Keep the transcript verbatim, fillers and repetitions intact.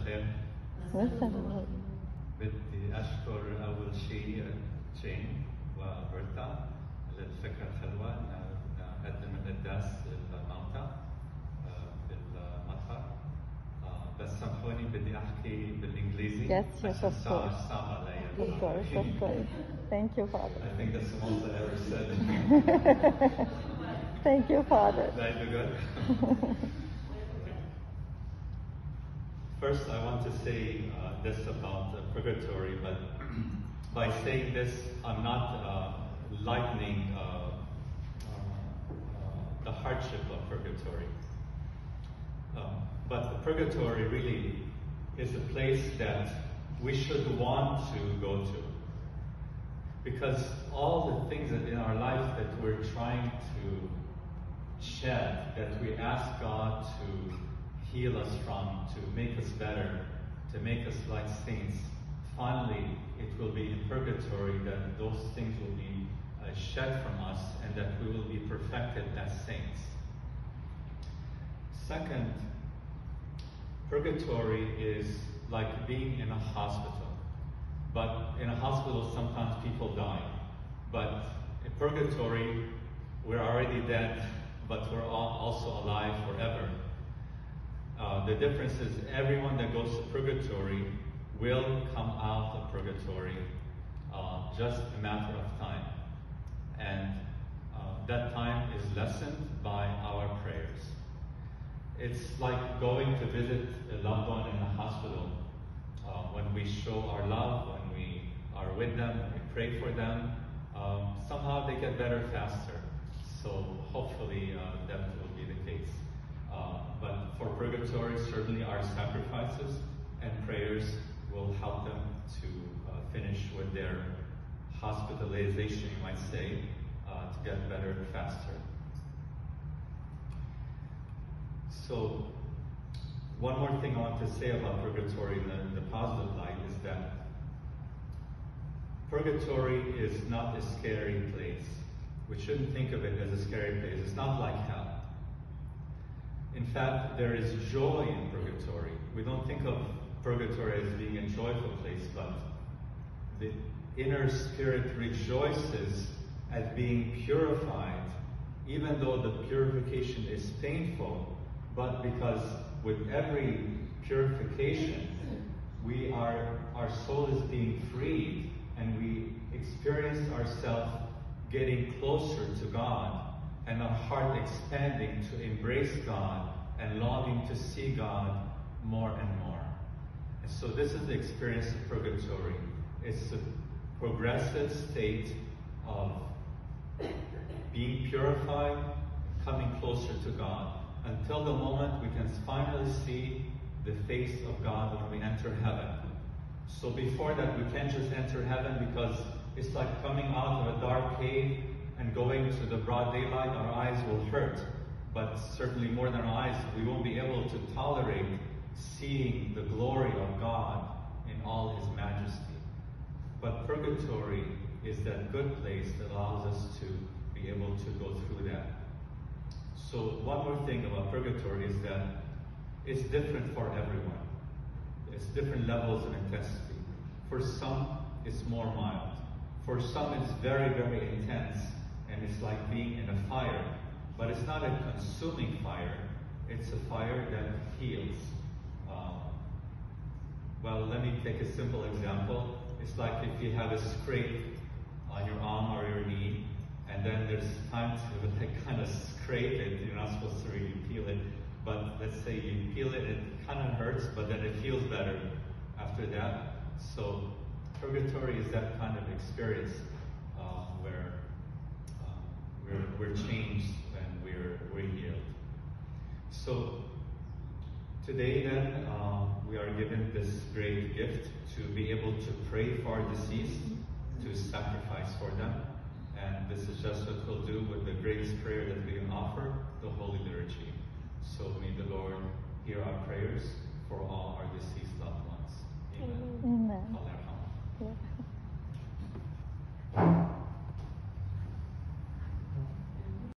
الخير. مساء النور. بدي أشكر أول شيء جين وبرتا للفكرة الحلوة إن نقدم القداس للموتى بالمطهر. بس سامحوني بدي أحكي بالإنجليزي. Yes, yes, of course. Of course, of course. Thank you, Father. I think that's the most I ever said. Thank you, Father. That be good? First, I want to say uh, this about uh, purgatory, but by saying this, I'm not uh, lightening uh, uh, the hardship of purgatory. Um, but the purgatory really is a place that we should want to go to. Because all the things that in our life that we're trying to shed, that we ask God to heal us from, to make us better, to make us like saints, finally it will be in purgatory that those things will be uh, shed from us and that we will be perfected as saints. Second, purgatory is like being in a hospital. But in a hospital, sometimes people die. But in purgatory, we're already dead, but we're all also alive forever. Uh, the difference is everyone that goes to purgatory will come out of purgatory, uh, just a matter of time. And uh, that time is lessened by our prayers. It's like going to visit a loved one in a hospital. Uh, when we show our love, when we are with them, when we pray for them, um, somehow they get better faster. So hopefully uh, that will be the case. Uh, but for purgatory, certainly our sacrifices and prayers will help them to uh, finish with their hospitalization, you might say, uh, to get better faster. So, one more thing I want to say about purgatory in the, in the positive light is that purgatory is not a scary place. We shouldn't think of it as a scary place. It's not like hell. In fact, there is joy in purgatory. We don't think of purgatory as being a joyful place, but the inner spirit rejoices at being purified, even though the purification is painful, but because with every purification, we are, our soul is being freed, and we experience ourselves getting closer to God, and our heart expanding to embrace God and longing to see God more and more. And so this is the experience of purgatory. It's a progressive state of being purified, coming closer to God, until the moment we can finally see the face of God when we enter heaven. So before that, we can't just enter heaven because it's like coming out of a dark cave and going to the broad daylight. Our eyes will hurt, but certainly more than our eyes, we won't be able to tolerate seeing the glory of God in all His majesty. But purgatory is that good place that allows us to be able to go through that. So one more thing about purgatory is that it's different for everyone. It's different levels of intensity. For some, it's more mild. For some, it's very, very intense, and it's like being in a fire. But it's not a consuming fire. It's a fire that heals. Um, well, let me take a simple example. It's like if you have a scrape on your arm or your knee, and then there's time to like kind of scrape it. You're not supposed to really peel it, but let's say you peel it, it kind of hurts, but then it feels better after that. So purgatory is that kind of experience uh, where uh, we're, we're changed and we're, we're healed. So today then, uh, we are given this great gift to be able to pray for our deceased, to sacrifice for them. And this is just what we'll do with the greatest prayer that we can offer, the Holy Liturgy. So may the Lord hear our prayers for all our deceased loved ones. Amen. Amen. Amen. Yeah.